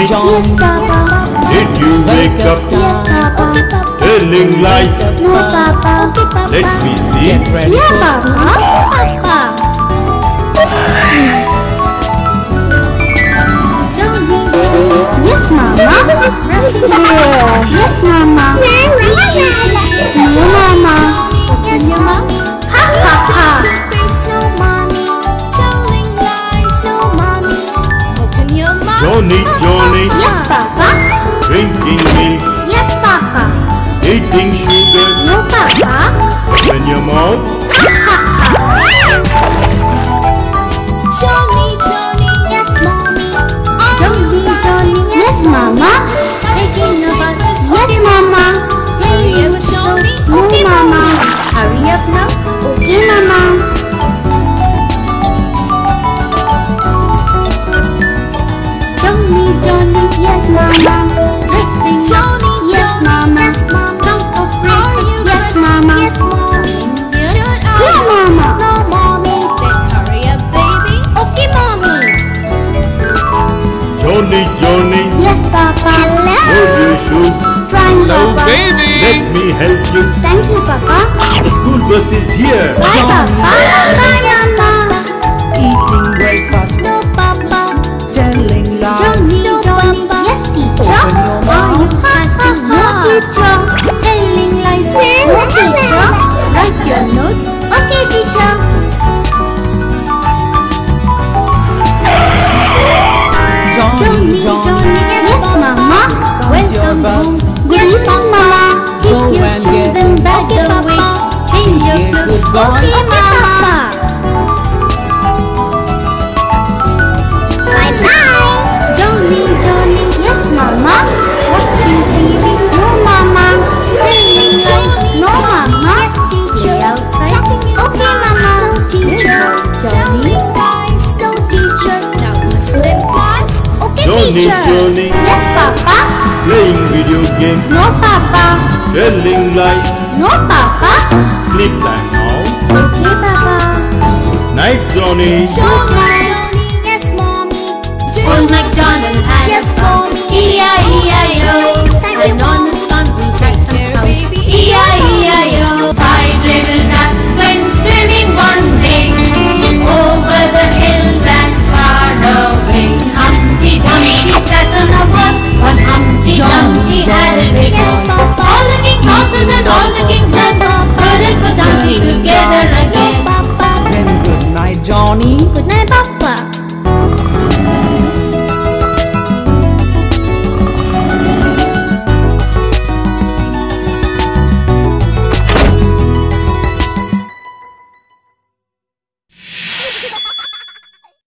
Johnny, Yes, Papa. did you wake up? Yes, Papa. Telling lies. No, Papa. Let me see. Get ready Yeah, for Papa. Papa. Yes, Mama. Yes, Mama. No, Mama. Yes, Mama. Ha, ha, ha. Johnny, Johnny, Yes, Papa. drinking milk, Yes, Papa. eating sugar. No, Papa. Open your mouth. Johnny, Johnny, yes, mommy. Johnny, yes, Mama. Taking a bus. Yes, Mama. Hurry up, Johnny. No, Okay, Mama. Hurry up now. Okay, Mama. Johnny, yes, Mama. Dressing. Johnny, Yes, Johnny, Mama. yes, mommy. Come for Are you breakfast. Yes, dressing? Mama. Yes, mommy. Should I? Yeah, Mama. No, mommy. Then hurry up, baby. Okay, mommy. Johnny, Johnny, Yes, Papa. hold your shoes. Trying, Hello, Papa. baby. Let me help you. Thank you, Papa. The school bus is here. Bye, Papa. Bye, Mama. Eating breakfast, No, Papa. telling lies. Johnny, yes, teacher. Open your mouth. No, teacher. Telling lies. No, teacher. Write your notes. Okay, teacher. Johnny, Johnny, Yes, Mama. comes your Welcome bus. home. Good evening, Mama. Go Keep your and shoes get and bag Okay, away. Papa. Change Be your a clothes. good boy. Okay, Mama. Bye-bye. Johnny, yes, Mama. Watching TV. No, Mama. Playing Johnny, no, Johnny, Mama. yes, teacher. Play outside. Talking in Okay, class, Mama. no teacher. Johnny. Telling lies, no teacher. Now listen in class. Okay, Johnny, teacher. Johnny, Yes, Papa. playing video games, No, Papa. telling lies. No, Papa. Sleep time now. Okay, Papa. Night, Johnny. Johnny, Johnny, yes, mommy. Do Old MacDonald had yes, a farm. mommy. E-I-E-I-O. Thank you, And on mommy. the